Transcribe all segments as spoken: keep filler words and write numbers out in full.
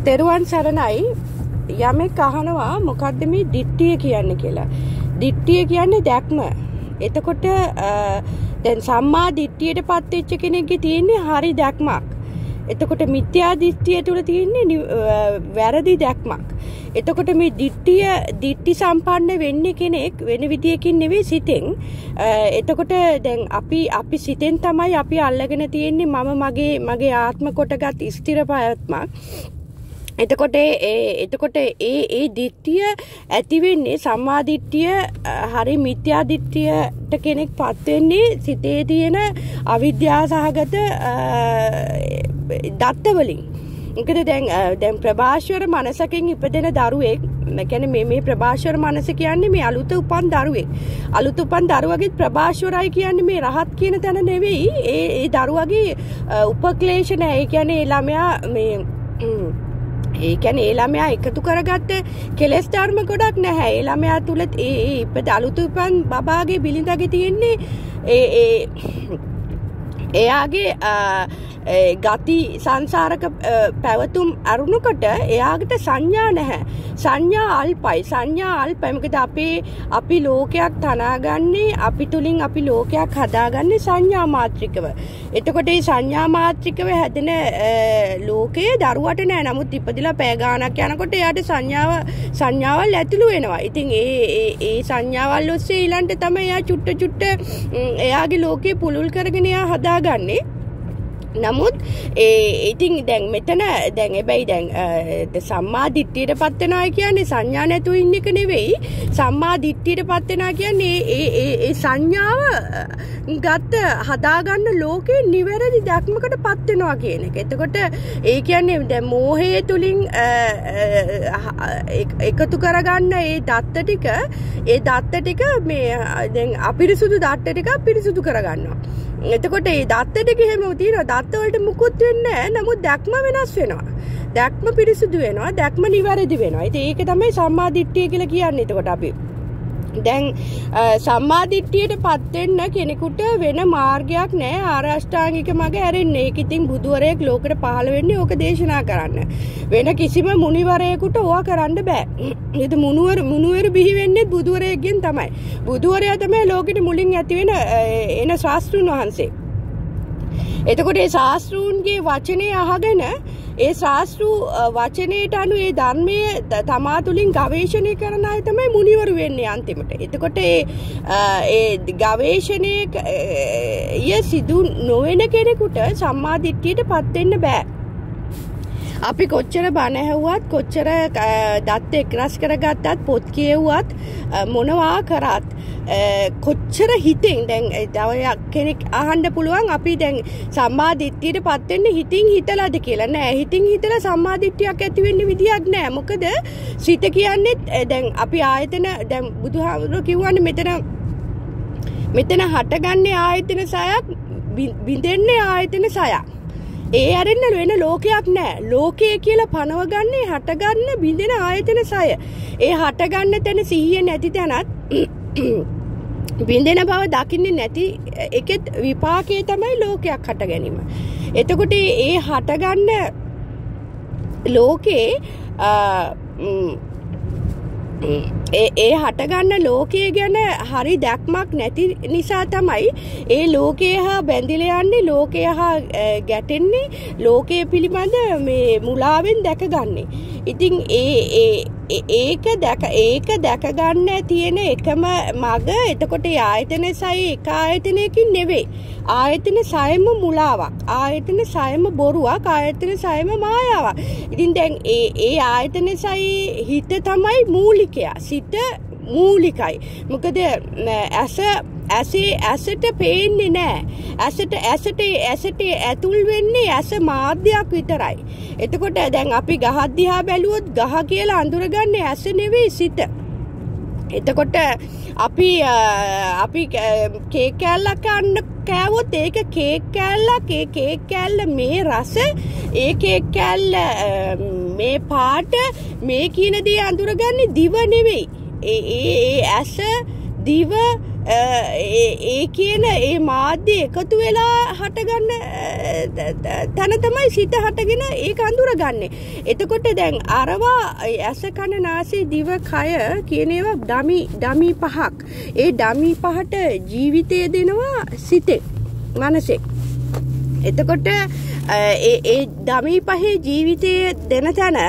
තෙරුවන් සරණයි. යමෙක් අහනවා මොකද්ද මේ දිට්ඨිය කියන්නේ කියලා. දිට්ඨිය කියන්නේ දැක්ම. එතකොට දැන් සම්මා දිට්ඨියටපත් වෙච්ච කෙනෙක්ගේ තියෙන්නේ හරි දැක්මක්. එතකොට මිත්‍යා දිට්ඨිය තුල තියෙන්නේ වැරදි දැක්මක්. එතකොට මේ දිට්ඨිය දිට්ඨි සම්පන්න වෙන්නේ කෙනෙක් වෙන විදියකින් නෙවෙයි සිතෙන්. එතකොට දැන් අපි අපි සිතෙන් තමයි අපි අල්ලගෙන තියෙන්නේ මම මගේ මගේ ආත්ම කොටගත් ස්ථිර ප්‍රයත්මක්. එතකොට ඒ එතකොට ඒ ඒ දිට්ඨිය ඇති වෙන්නේ සම්මා දිට්ඨිය හරි මිත්‍යා දිට්ඨියට කෙනෙක්පත් වෙන්නේ සිතේ තියෙන අවිද්‍යාව සහගත දත්ත වලින්. ඒකද දැන් දැන් ප්‍රභාෂවර මනසකින් ඉපදෙන දරුවෙක්, ඒ කියන්නේ මේ මේ ප්‍රභාෂවර මනස කියන්නේ මේ අලුත උපන් දරුවෙක්. අලුත උපන් දරුවගේ ප්‍රභාෂවරයි කියන්නේ මේ රහත් කියන තැන නෙවෙයි. ඒ ඒ දරුවගේ උපක්ලේශ නැහැ. ඒ කියන්නේ ඒ ළමයා මේ ඒ කියන්නේ ඒ ළමයා එකතු කරගත්ත කෙලෙස් ධර්ම ගොඩක් නැහැ. ඒ ළමයා තුල ඒ ඒ ඉපද අලුත උපන් බබාගේ බිලිඳගේ තියෙන්නේ ඒ ඒ එයාගේ ගති සංසාරක පැවතුම් අරුණුකොට එයාට සංඥා නැහැ. සංඥා අල්පයි. සංඥා අල්පයි. මොකද අපේ අපි ලෝකයක් තනාගන්නේ අපි තුලින් අපි ලෝකයක් හදාගන්නේ සංඥා මාත්‍රිකව. එතකොට මේ සංඥා මාත්‍රිකව හැදෙන ලෝකයේ දරුවට නෑ. නමුත් ඉපදිලා පැය ගාණක් යනකොට එයාට සංඥාව සංඥාවල් ඇතුළු වෙනවා. ඉතින් ඒ ඒ ඒ සංඥාවල් ඔස්සේ ඊළඟට තමයි එයා චුට්ට චුට්ට එයාගේ ලෝකේ පුලුල් කරගෙන එයා හදාගන්නේ. නමුත් ඒ ඉතින් දැන් මෙතන දැන් හැබැයි දැන් සම්මා දිට්ඨියටපත් වෙනවා කියන්නේ සංඥා නැතුව ඉන්න එක නෙවෙයි. සම්මා දිට්ඨියටපත් වෙනවා කියන්නේ ඒ ඒ ඒ සංඥාව ගත හදාගන්න ලෝකේ නිවැරදි දැක්මකටපත් වෙනවා කියන එක. එතකොට ඒ කියන්නේ දැන් මෝහයේ තුලින් එකතු කරගන්න ඒ දත්ත ටික ඒ දත්ත ටික මේ දැන් අපිරිසුදු දත්ත ටික පිරිසුදු කරගන්නවා. එතකොට ඒ දත්ත ටික එහෙම තියෙනවා. දත්ත වලට මුකුත් වෙන්නේ නැහැ. නමුත් දැක්ම වෙනස් වෙනවා. දැක්ම පිරිසුදු වෙනවා. දැක්ම නිවැරදි වෙනවා. ඉතින් ඒක තමයි සම්මා දිට්ඨිය කියලා කියන්නේ. එතකොට අපි දැන් සම්මා දිට්ඨියටපත් වෙන්න කෙනෙකුට වෙන මාර්ගයක් නැහැ. ආර්ය අෂ්ටාංගික මඟ ඇරෙන්නේ. ඒක ඉතින් බුදුවරයෙක් ලෝකෙට පහළ වෙන්නේ ඕක දේශනා කරන්න. වෙන කිසිම මුනිවරයෙකුට ඕවා කරන්න බෑ. ඒක මුනුවර මුනුවර බිහි වෙන්නේ බුදුවරයෙක්ගෙන් තමයි. බුදුවරයා තමයි ලෝකෙට මුලින් ඇති වෙන එන ශාස්ත්‍රුන් වහන්සේ. එතකොට ඒ ශාස්ත්‍රූන්ගේ වචනේ අහගෙන ඒ ශාස්ත්‍රු වචනයට අනුව ඒ ධර්මයේ තමා තුළින් ගවේෂණය කරන අය තමයි මුනිවරු වෙන්නේ අන්තිමට. එතකොට ඒ ඒ ගවේෂණයේ සිදු නොවන කෙනෙකුට සම්මා දිට්ඨියටපත් වෙන්න බෑ. අපි කොච්චර බණ ඇහුවත් කොච්චර දත් එක්රස් කරගත්තත් පොත් කියවුවත් මොනවා කරත් කොච්චර හිතෙන් දැන් කෙනෙක් අහන්න පුළුවන් අපි දැන් සම්මා දිට්ඨියටපත් වෙන්න හිතින් හිතලාද කියලා. නෑ, හිතින් හිතලා සම්මා දිට්ඨියක් ඇති වෙන්න විදියක් නෑ. මොකද සිත කියන්නේ දැන් අපි ආයතන දැන් බුදුහාමුදුරුවෝ කිව්වනේ මෙතන මෙතන හටගන්නේ ආයතන සයක් බිඳෙන්නේ ආයතන සයක්. ඒ අරින්න වෙන ලෝකයක් නෑ. ලෝකය කියලා පනවගන්නේ හටගන්න බිඳෙන ආයතන සය. ඒ හටගන්න තැන සිහිය නැති තැනත් බිඳෙන බව දකින්නේ නැති එකෙත් විපාකයේ තමයි ලෝකයක් හට ගැනීම. එතකොට ඒ හටගන්න ලෝකේ ඒ ඒ හටගන්න ලෝකයේ ගැන හරි දැක්මක් නැති නිසා තමයි ඒ ලෝකයේ හා බැඳිලා යන්නේ, ලෝකයේ හා ගැටෙන්නේ, ලෝකයේ පිළිබඳ මේ මුලාවෙන් දැකගන්නේ. ඉතින් ඒ ඒ ඒක දැක ඒක දැක ගන්න තියෙන එකම මඟ එතකොට ආයතන සය එක ආයතනයකින් නෙවෙයි. ආයතන සයම මුලාවක්. ආයතන සයම බොරුවක්. ආයතන සයම මායාවක්. ඉතින් දැන් ඒ ඒ ආයතන සය හිත තමයි මූලිකය. සිත මූලිකයි. මොකද ඇස ඇසේ ඇසට පේන්නේ නැහැ. ඇසට ඇසට ඇසට ඇතුල් වෙන්නේ ඇස මාධ්‍යයක් විතරයි. එතකොට දැන් අපි ගහ දිහා බැලුවොත් ගහ කියලා අඳුරගන්නේ ඇස නෙවෙයි සිත. එතකොට අපි අපි කේක් කෑල්ලක් කන්න කෑවොත් ඒක කේක් කෑල්ලක්. ඒ කේක් කෑල්ල මේ රස, ඒ කේක් කෑල්ල මේ පාට, මේ කියන දේ අඳුරගන්නේ දිව නෙවෙයි. ඒ ඒ ඇස දිව ඒ කියන ඒ මාධ්‍ය එකතු වෙලා හටගන්න තැන තමයි සිත හටගෙන ඒක අඳුරගන්නේ. එතකොට දැන් අරවා ඇස කන නාසය දිව කය කියන ඒවා ඩමි ඩමි පහක්. ඒ ඩමි පහට ජීවිතය දෙනවා සිතේ මනසේ. එතකොට ඒ ඒ ඩමි පහේ ජීවිතය දෙන තැන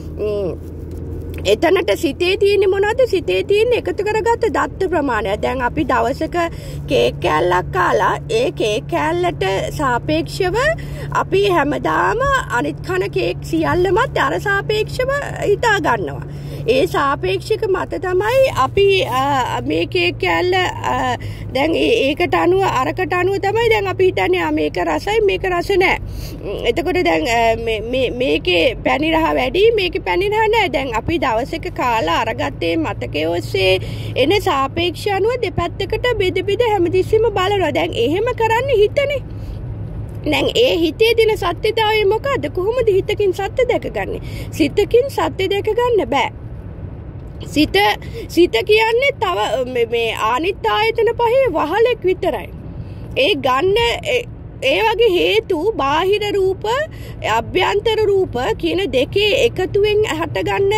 එතනට සිතේ තියෙන්නේ මොනවද? සිතේ තියෙන එකතු කරගත්ත දත්ත ප්‍රමාණය. දැන් අපි දවසක කේක් කෑල්ලක් කාලා ඒ කේක් කෑල්ලට සාපේක්ෂව අපි හැමදාම අනිත් කන කේක් සියල්ලමත් අර සාපේක්ෂව හිතා ගන්නවා. ඒ සාපේක්ෂක මත තමයි අපි මේ කේක් කෑල්ල දැන් ඒකට අනුව අරකට අනුව තමයි දැන් අපි හිතන්නේ මේක රසයි මේක රස නෑ. එතකොට දැන් මේ මේකේ පැණි රහ වැඩි මේකේ පැණි රහ නෑ. දැන් අපි දවසක කාලා අරගත්තේ මතකයේ ඔස්සේ එන සාපේක්ෂ අනුව දෙපැත්තකට බෙද බෙද හැමතිස්සෙම බලනවා. දැන් එහෙම කරන්නේ හිතනේ. දැන් ඒ හිතේ දින සත්‍යතාවය මොකද්ද? කොහොමද හිතකින් සත්‍ය දැකගන්නේ? සිතකින් සත්‍ය දැක ගන්න බෑ. සිත සිත කියන්නේ තව මේ ආනිත් ආයතන පහේ වහලෙක් විතරයි. ඒ ගන්න ඒ වගේ හේතු බාහිර රූප අභ්‍යන්තර රූප කියන දෙකේ එකතුවෙන් හටගන්න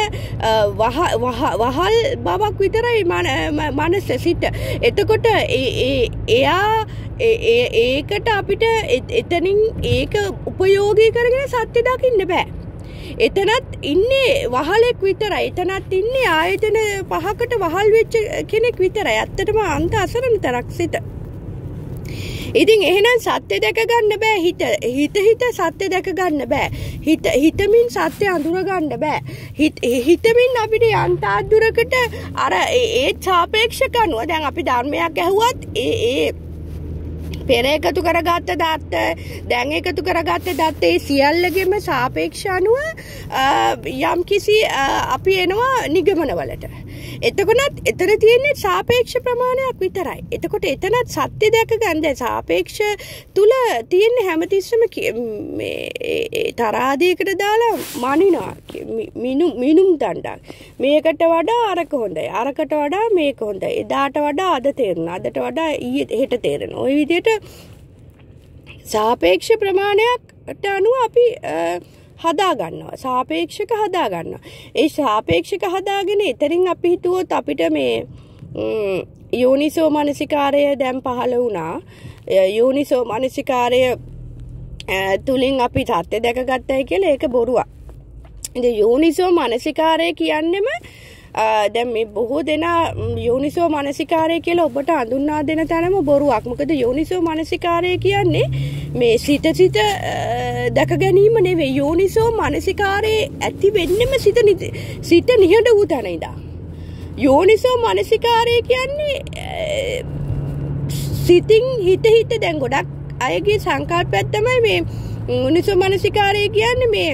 වහල් බවක් විතරයි මනස සිත. එතකොට එයා ඒකට අපිට එතනින් ඒක උපයෝගී කරගෙන සත්‍ය දකින්න බෑ. එතනත් ඉන්නේ වහලෙක් විතරයි. එතනත් ඉන්නේ ආයතන පහකට වහල් වෙච්ච කෙනෙක් විතරයි. ඇත්තටම අන්ත අසරණ තරක් සිත. ඉතින් එහෙනම් සත්‍ය දැක ගන්න බෑ. හිත හිත හිත සත්‍ය දැක ගන්න බෑ. හිත හිතමින් සත්‍ය අඳුර ගන්න බෑ. හිතමින් අපිට යන්තා දුරකට අර ඒ සාපේක්ෂක අනුව දැන් අපි ධර්මයක් ඇහුවත් ඒ ඒ පෙර එකතු කරගත්ත දත්ත දැන් එකතු කරගත්ත දත්ත ඒ සියල්ලගෙම සාපේක්ෂ අනුව යම් කිසි අපි එනවා නිගමනවලට. එතකොටත් එතන තියෙන්නේ සාපේක්ෂ ප්‍රමාණයක් විතරයි. එතකොට එතනත් සත්‍ය දැක ගන්න සාපේක්ෂ තුල තියෙන හැමතිස්සෙම මේ තරාදයකට දාලා මනිනවා. මිනුම් මිනුම් දණ්ඩක්. මේකට වඩා අරක හොඳයි. අරකට වඩා මේක හොඳයි. එදාට වඩා අද තේරෙනවා. අදට වඩා ඊයේ හෙට තේරෙනවා. ওই විදිහට සාපේක්ෂ ප්‍රමාණයකට අනුව අපි හදා ගන්නවා. සාපේක්ෂක හදා ගන්නවා. ඒ සාපේක්ෂක හදාගෙන එතනින් අපි හිතුවොත් අපිට මේ යෝනිසෝ මනසිකාරය දැන් පහළ වුණා. යෝනිසෝ මනසිකාරය තුලින් අපි සත්‍ය දැකගත්තයි කියලා ඒක බොරුවක්. ඉතින් යෝනිසෝ මනසිකාරය කියන්නේම දැන් මේ බොහෝ දෙනා යෝනිසෝ මනසිකාරය කියලා ඔබට හඳුන්වා දෙන තැනම බොරුවක්. මොකද යෝනිසෝ මනසිකාරය කියන්නේ මේ සිත සිත දැක ගැනීම නෙවෙයි. යෝනිසෝ මනසිකාරයේ ඇති වෙන්නෙම සිත සිත නිහඬ වූ තැන ඉඳන්. යෝනිසෝ මනසිකාරය කියන්නේ සිතින් හිත හිත දැන් ගොඩක් අයගේ සංකල්පයක් තමයි මේ යෝනිසෝ මනසිකාරය කියන්නේ මේ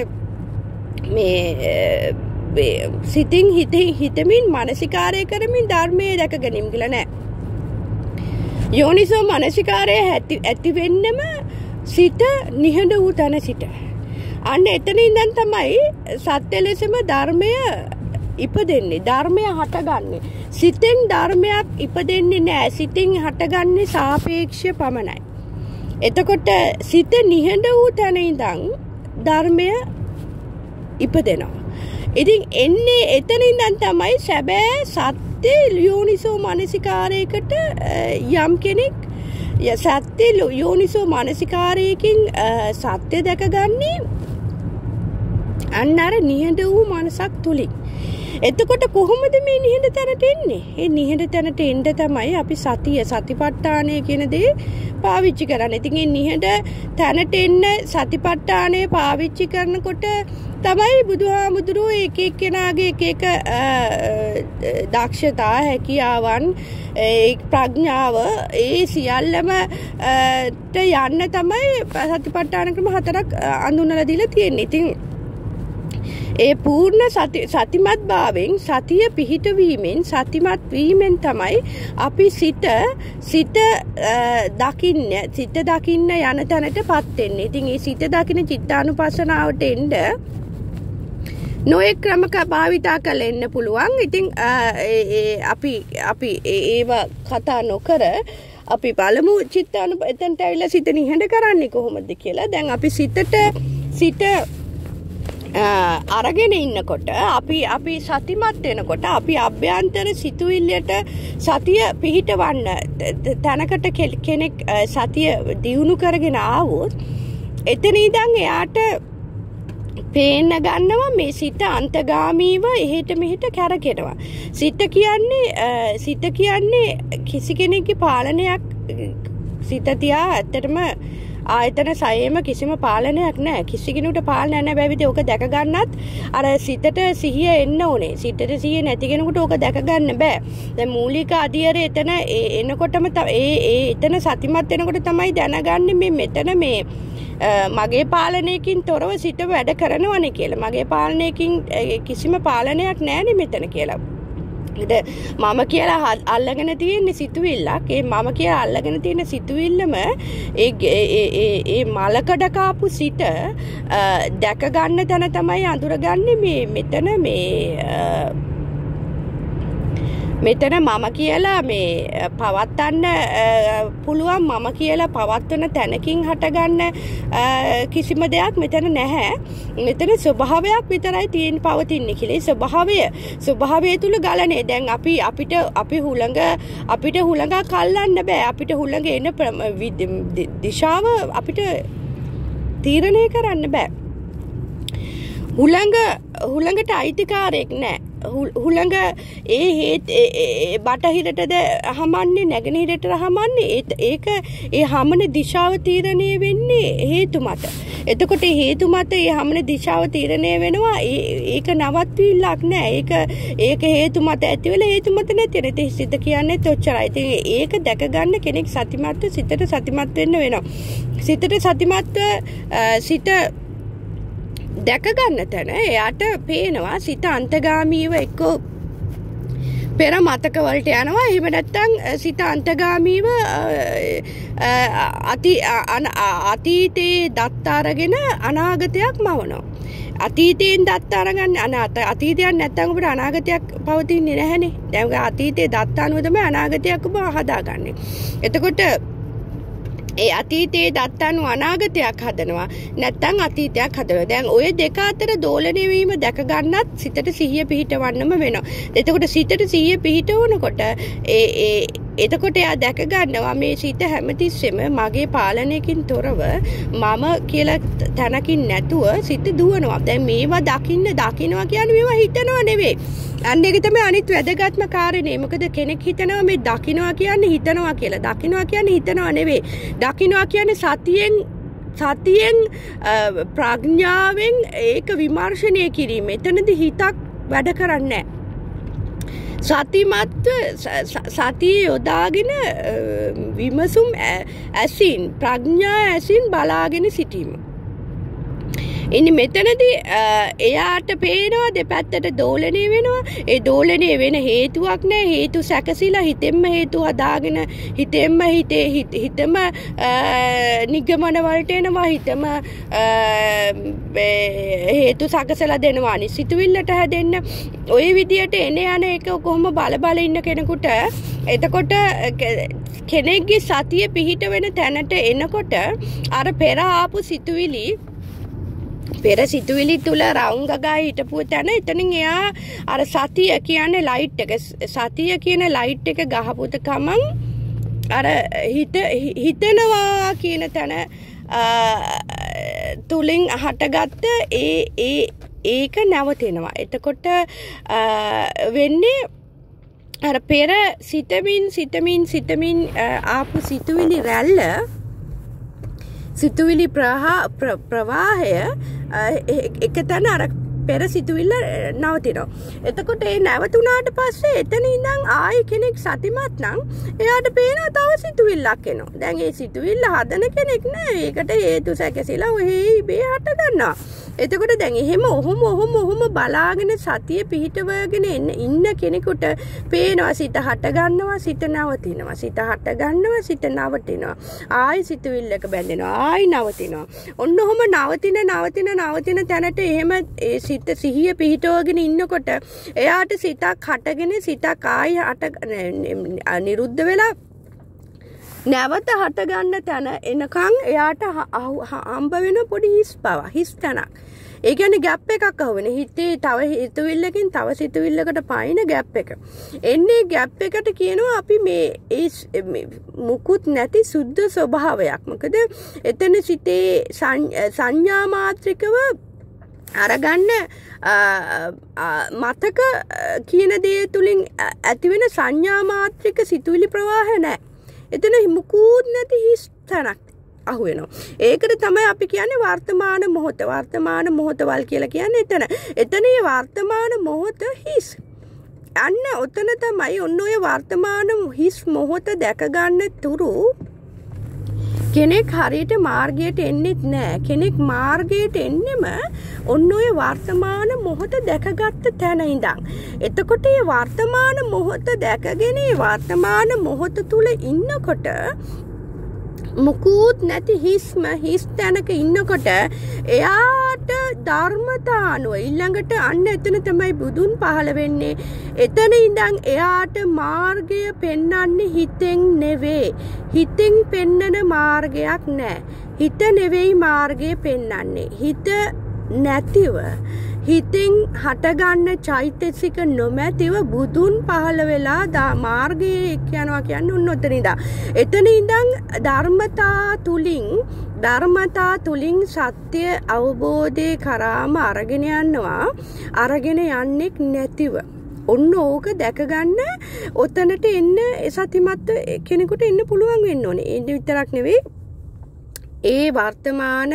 මේ සිතින් හිතින් හිතමින් මනසිකාරය කරමින් ධර්මයේ දැක ගැනීම කියලා නෑ. යෝනිසෝ මනසිකාරය ඇති වෙන්නම සිත නිහඬ වූ තැන සිට. අන්න එතන ඉඳන් තමයි සත්‍ය ලෙසම ධර්මය ඉපදෙන්නේ. ධර්මය හටගන්නේ. සිතෙන් ධර්මයක් ඉපදෙන්නේ නෑ. සිතින් හටගන්නේ සාපේක්ෂ පමණයි. එතකොට සිත නිහඬ වූ තැන ඉඳන් ධර්මය ඉපදෙනවා. ඉතින් එන්නේ එතන ඉඳන් තමයි සැබෑ සත්‍ය යෝනිසෝ මනසිකාරයකට යම් කෙනෙක් සත්‍ය යෝනිසෝ මනසිකාරයකින් සත්‍ය දැකගන්නේ අන්න අර නිහඬ වූ මනසක් තුලින්. එතකොට කොහොමද මේ නිහඬ තැනට එන්නේ? ඒ නිහඬ තැනට එන්න තමයි අපි සතිය සතිපට්ඨානය කියන දේ පාවිච්චි කරන්නේ. ඉතින් මේ නිහඬ තැනට එන්න සතිපට්ඨානය පාවිච්චි කරනකොට තමයි බුදුහාමුදුරුවෝ එක එක්කෙනාගේ එක එක දක්ෂතා හැකියාවන් ඒ ප්‍රඥාව ඒ සියල්ලම ට යන්න තමයි සතිපට්ඨාන ක්‍රම හතරක් අඳුනලා දීලා තියෙන්නේ. ඉතින් ඒ පූර්ණ සති සතිමත් භාවයෙන් සතිය පිහිටවීමෙන් සතිමත් වීමෙන් තමයි අපි සිත සිත දකින්න සිත දකින්න යන තැනටපත් වෙන්නේ. ඉතින් මේ සිත දකින්න චිත්තානුපස්සනාවට එන්න නොයෙක් ක්‍රමක භාවිතා කරලා එන්න පුළුවන්. ඉතින් අපි අපි ඒව කතා නොකර අපි බලමු චිත්තානු එතනට ඇවිල්ලා සිත නිහඬ කරන්නේ කොහොමද කියලා. දැන් අපි සිතට සිත අරගෙන ඉන්නකොට අපි අපි සතිමත් වෙනකොට අපි අභ්‍යන්තර සිතුවිල්ලට සතිය පිහිටවන්න තැනකට කෙනෙක් සතිය දියුණු කරගෙන ආවොත් එතන ඉඳන් එයාට පේන්න ගන්නවා මේ සිත අන්තගාමීව එහෙට මෙහෙට කැරකෙනවා. සිත කියන්නේ සිත කියන්නේ කිසි කෙනෙක්ගේ පාලනයක් සිත තියා ඇත්තටම ආයතන සයේම කිසිම පාලනයක් නැහැ. කිසි කෙනෙකුට පාලනයක් නැහැ බැවිද ඕක දැක ගන්නත් අර සිතට සිහිය එන්න ඕනේ. සිතට සිහිය නැති කෙනෙකුට ඕක දැක ගන්න බෑ. දැන් මූලික අධියර එතන එනකොටම ඒ ඒ එතන සතිමත් වෙනකොට තමයි දැනගන්නේ මේ මෙතන මේ මගේ පාලනයකින් තොරව සිත වැඩ කරනවනේ කියලා. මගේ පාලනයකින් කිසිම පාලනයක් නැහැනේ මෙතන කියලා. මම කියලා අල්ලගෙන තියෙන සිතුවිල්ලක්. ඒ මම කියලා අල්ලගෙන තියෙන සිතුවිල්ලම ඒ ඒ මලකඩ කාපු සිත දැක ගන්න තැන තමයි අඳුරගන්නේ මේ මෙතන මේ මෙතන මම කියලා මේ පවත්වන්න පුළුවන් මම කියලා පවත්වන තැනකින් හටගන්න කිසිම දෙයක් මෙතන නැහැ. මෙතන ස්වභාවයක් විතරයි තියෙන පවතින්නේ කියලා. ඒ ස්වභාවය ස්වභාවය තුල ගලනේ. දැන් අපි අපිට අපි හුළඟ අපිට හුළඟක් අල්ලන්න බෑ. අපිට හුළඟ එන දිශාව අපිට තීරණය කරන්න බෑ. හුළඟ හුළඟට අයිතිකාරයෙක් නෑ. හුළඟ ඒ හේත් බටහිරටද හමන්නේ නැගෙනහිරට හමන්නේ ඒක ඒ හමන දිශාව තීරණය වෙන්නේ හේතු මත. එතකොට හේතු මත ඒ හමන දිශාව තීරණය වෙනවා. ඒක නවත්විල්ලක් නෑ. ඒක ඒක හේතු මත ඇති වෙලා හේතු මත නැති වෙන. ඉතින් සිත කියන්නේ තොච්චරයි. ඉතින් ඒක දැක ගන්න කෙනෙක් සතිමත්ව සිතට සතිමත් වෙන්න වෙනවා. සිතට සතිමත්ව සිත දැක ගන්න තැන එයාට පේනවා සිත අන්තගාමීව එක්කෝ පෙර මතක වලට යනවා. එහෙම නැත්නම් සිත අන්තගාමීව අති අතීතයේ දත් අරගෙන අනාගතයක් මවනවා. අතීතයෙන් දත් අරගන්න අනාත අතීතයක් නැත්නම් අපිට අනාගතයක් පවතින්නේ නැහැනේ. දැන් අතීතයේ දත් අනුව තමයි අනාගතයක් ඔබ හදාගන්නේ. එතකොට ඒ අතීතයේ දත්තනු අනාගතයක් හදනවා නැත්නම් අතීතයක් හදනවා. දැන් ඔය දෙක අතර දෝලණය වීම දැක ගන්නත් සිතට සිහිය පිහිටවන්නම වෙනවා. එතකොට සිතට සිහිය පිහිටවනකොට ඒ ඒ එතකොට එයා දැක ගන්නවා මේ සිත හැමතිස්සෙම මගේ පාලනයකින් තොරව මම කියලා තැනකින් නැතුව සිත දුවනවා. දැන් මේවා දකින්න දකින්නවා කියන්නේ මේවා හිතනවා නෙවෙයි. අන්න ඒක තමයි අනිත් වැදගත්ම කාරණේ. මොකද කෙනෙක් හිතනවා මේ දකින්නවා කියන්නේ හිතනවා කියලා. දකින්නවා කියන්නේ හිතනවා නෙවෙයි. දකින්නවා කියන්නේ සතියෙන් සතියෙන් ප්‍රඥාවෙන් ඒක විමර්ශනය කිරීම. එතනදී හිතක් වැඩ කරන්නේ නැහැ. සතිමත්ව සතිය යොදාගෙන විමසුම් ඇසින් ප්‍රඥා ඇසින් බලාගෙන සිටීම. ඉනි මෙතනදී එයාට පේනවා දෙපැත්තට දෝලණය වෙනවා. ඒ දෝලණය වෙන හේතුවක් නැහැ. හේතු සැකසීලා හිතෙන්ම හේතු හදාගෙන හිතෙන්ම හිතේ හිතම නිගමන වලට එනවා. හිතම හේතු සැකසලා දෙනවා අනිසිතුවිල්ලට හැදෙන්න. ওই විදියට එන යන එක කොහොම බල බල ඉන්න කෙනෙකුට එතකොට කෙනෙක්ගේ සතිය පිහිට වෙන තැනට එනකොට අර පෙර ආපු සිතුවිලි පෙර සිතුවිලි තුල රවුම් ගගා හිටපු තැන එතනින් එයා අර සතිය කියන්නේ ලයිට් එක සතිය කියන ලයිට් එක ගහපුත කමන් අර හිත හිතනවා කියන තැන තුලින් හටගත්ත ඒ ඒ ඒක නැවතෙනවා. එතකොට වෙන්නේ අර පෙර සිතමින් සිතමින් සිතමින් ආපු සිතුවිලි රැල්ල සිතුවිලි ප්‍රවාහය එක තැන අර පෙර සිතුවිල්ල නවතිනවා. එතකොට ඒ නැවතුණාට පස්සේ එතන ඉඳන් ආයි කෙනෙක් සතිමත් නම් එයාට පේනවා තව සිතුවිල්ලක් එනවා. දැන් ඒ සිතුවිල්ල හදන කෙනෙක් නෑ. ඒකට හේතු සැකසීලා ඔහේ ඉබේ හට ගන්නවා. එතකොට දැන් එහෙම ඔහොම ඔහොම ඔහොම බලාගෙන සතිය පිහිටවගෙන ඉන්න කෙනෙකුට පේනවා සිත හට ගන්නවා සිත නවතිනවා. සිත හට ගන්නවා සිත නවතිනවා. ආයි සිතුවිල්ලක බැඳෙනවා ආයි නවතිනවා. ඔන්න ඔහොම නවතින නවතින නවතින තැනට එහෙම ඒ සිත සිහිය පිහිටවගෙන ඉන්නකොට එයාට සිතක් හටගෙන සිතක් ආයි හට නිරුද්ධ වෙලා නැවත හට ගන්න තැන එනකන් එයාට හම්බ වෙන පොඩි හිස් බව හිස් තැනක්. ඒ කියන්නේ ગેප් එකක් අහුවෙන. හිතේ තව හිතවිල්ලකින් තව සිතවිල්ලකට පායින ගෑප් එක. එන්නේ ગેප් එකට කියනවා අපි මේ මුකුත් නැති සුද්ධ ස්වභාවයක්. මොකද එතන සිතේ සංඥා මාත්‍රිකව අරගන්න මතක කියන දේ තුලින් ඇතිවෙන සංඥා මාත්‍රික සිතුවිලි ප්‍රවාහ නැහැ. එතන මුකුත් නැති හිස් තැනක් අහුවෙනවා. ඒකට තමයි අපි කියන්නේ වර්තමාන මොහොත. වර්තමාන මොහොතවල් කියලා කියන්නේ එතන. එතනේ වර්තමාන මොහොත හිස්. අන්න ඔතන තමයි ඔන්න ඔය වර්තමාන හිස් මොහොත දැක ගන්න තුරු කෙනෙක් හරියට මාර්ගයට එන්නෙත් නෑ. කෙනෙක් මාර්ගයට එන්නෙම ඔන්න ඔය වර්තමාන මොහොත දැකගත්ත තැන ඉඳන්. එතකොට මේ වර්තමාන මොහොත දැකගෙන වර්තමාන මොහොත තුල ඉන්නකොට මුකුත් නැති හිස්ම හිස් තැනක ඉන්නකොට එයාට ධර්මතානුව ඊළඟට අන්න එතන තමයි බුදුන් පහළ වෙන්නේ. එතන ඉඳන් එයාට මාර්ගය පෙන්වන්නේ හිතෙන් නෙවෙයි. හිතෙන් පෙන්නන මාර්ගයක් නැහැ. හිත නෙවෙයි මාර්ගය පෙන්වන්නේ. හිත නැතිව හිතෙන් හටගන්න චෛතසික නොමැතිව බුදුන් පහළ වෙලා දා මාර්ගයේ යනවා කියන්නේ උන් ඔතන ඉඳන්. එතන ඉඳන් ධර්මතා තුලින් ධර්මතා තුලින් සත්‍ය අවබෝධේ කරාම අරගෙන යනවා. අරගෙන යන්නෙක් නැතිව. ඔන්න ඕක දැක ගන්න ඔතනට එන්න සතිමත් කෙනෙකුට එන්න පුළුවන් වෙන්න ඕනේ. ඒ විතරක් නෙවෙයි ඒ වර්තමාන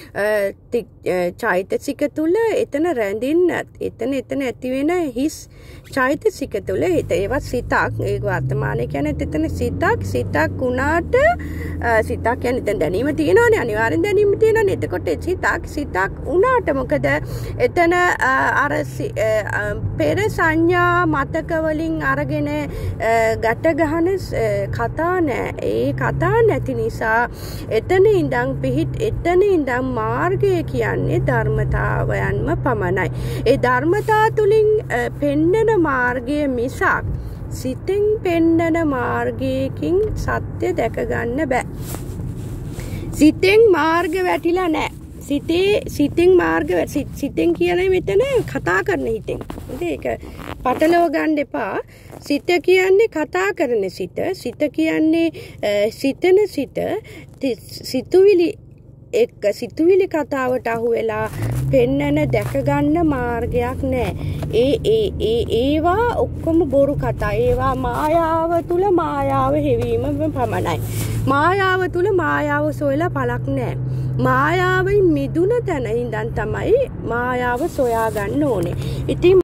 චෛතසික තුල එතන රැඳින්න එතන එතන ඇති වෙන හිස් චෛතසික තුල ඒවත් සිතක් ඒ වර්තමානයේ කියන්නේ එතන සිතක් සිතක් උනාට සිතක් කියන්නේ එතන දැනීම තියෙනවානේ අනිවාර්යෙන් දැනීම තියෙනවානේ එතකොට සිතක් සිතක් උනාට මොකද එතන අර පෙර සංඥා මතක වලින් අරගෙන ගැට ගහන කතා නැහැ ඒ කතා නැති නිසා එතන ඉඳන් පිහිට එතන ඉඳන් මාර්ගය කියන්නේ ධර්මතාවයන්ම පමණයි. ඒ ධර්මතා තුලින් පෙන්නන මාර්ගය මිසක් සිතෙන් පෙන්නන මාර්ගයකින් සත්‍ය දැක ගන්න බෑ. සිතෙන් මාර්ග වැටිලා නැහැ. සිතේ සිතෙන් මාර්ග සිතෙන් කියන්නේ මෙතන කතා කරන හිතෙන්. ඒක පටලව ගන්න එපා. සිත කියන්නේ කතා කරන සිත. සිත කියන්නේ සිතන සිත. සිතුවිලි එක්ක සිතුවිලි කතාවට අහු වෙලා පෙන්නන දැක ගන්න මාර්ගයක් නැහැ. ඒ ඒ ඒ ඒවා ඔක්කොම බොරු කතා. ඒවා මායාව තුල මායාව හෙවීම පමණයි. මායාව තුල මායාව සොයලා පළක් නැහැ. මායාවෙන් මිදුන තැන ඉඳන් තමයි මායාව සොයා ගන්න ඕනේ. ඉතින්